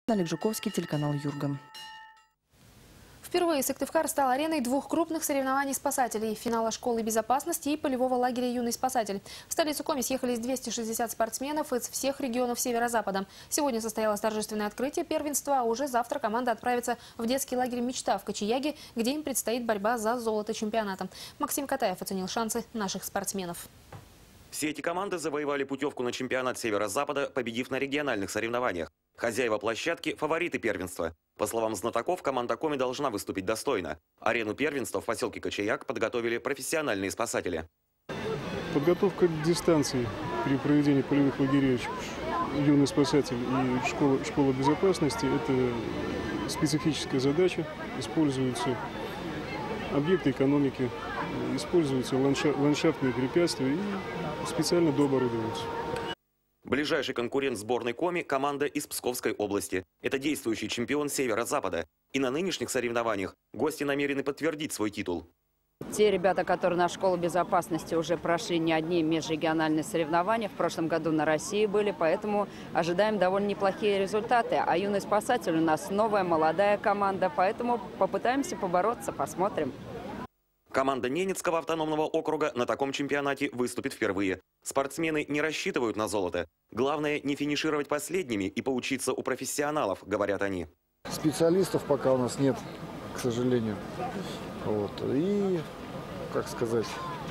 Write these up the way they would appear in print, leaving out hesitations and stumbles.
Олег Жуковский, телеканал Юрган. Впервые Сыктывкар стал ареной двух крупных соревнований спасателей – финала школы безопасности и полевого лагеря «Юный спасатель». В столицу Коми съехались 260 спортсменов из всех регионов Северо-Запада. Сегодня состоялось торжественное открытие первенства, а уже завтра команда отправится в детский лагерь «Мечта» в Кочияге, где им предстоит борьба за золото чемпионата. Максим Катаев оценил шансы наших спортсменов. Все эти команды завоевали путевку на чемпионат Северо-Запада, победив на региональных соревнованиях. Хозяева площадки – фавориты первенства. По словам знатоков, команда Коми должна выступить достойно. Арену первенства в поселке Кочияк подготовили профессиональные спасатели. Подготовка к дистанции при проведении полевых лагерей «Юный спасатель» и школа безопасности – это специфическая задача. Используются объекты экономики, используются ландшафтные препятствия и специально дооборудовываются. Ближайший конкурент сборной Коми – команда из Псковской области. Это действующий чемпион Северо-Запада. И на нынешних соревнованиях гости намерены подтвердить свой титул. Те ребята, которые на школу безопасности уже прошли не одни межрегиональные соревнования, в прошлом году на России были, поэтому ожидаем довольно неплохие результаты. А «Юный спасатель» у нас новая, молодая команда, поэтому попытаемся побороться, посмотрим. Команда Ненецкого автономного округа на таком чемпионате выступит впервые. Спортсмены не рассчитывают на золото. Главное не финишировать последними и поучиться у профессионалов, говорят они. Специалистов пока у нас нет, к сожалению. И, как сказать,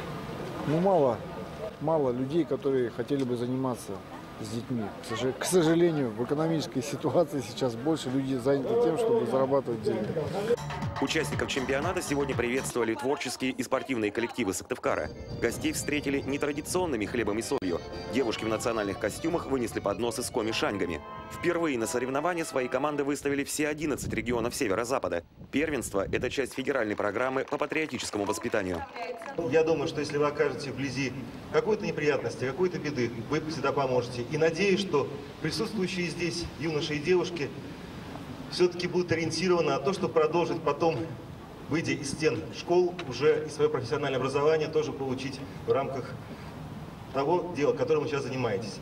мало людей, которые хотели бы заниматься с детьми. К сожалению, в экономической ситуации сейчас больше людей заняты тем, чтобы зарабатывать деньги. Участников чемпионата сегодня приветствовали творческие и спортивные коллективы Сыктывкара. Гостей встретили нетрадиционными хлебом и солью. Девушки в национальных костюмах вынесли подносы с коми-шаньгами. Впервые на соревнования свои команды выставили все 11 регионов Северо-Запада. Первенство – это часть федеральной программы по патриотическому воспитанию. Я думаю, что если вы окажетесь вблизи какой-то неприятности, какой-то беды, вы всегда поможете. И надеюсь, что присутствующие здесь юноши и девушки все-таки будут ориентированы на то, чтобы продолжить потом, выйдя из стен школ, уже и свое профессиональное образование тоже получить в рамках того дела, которым вы сейчас занимаетесь.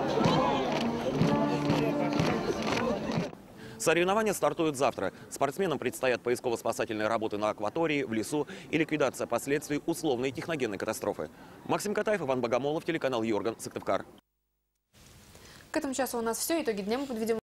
Соревнования стартуют завтра. Спортсменам предстоят поисково-спасательные работы на акватории, в лесу и ликвидация последствий условной техногенной катастрофы. Максим Катаев, Иван Богомолов, телеканал Юрган, Сыктывкар. К этому часу у нас все. Итоги дня мы подведем.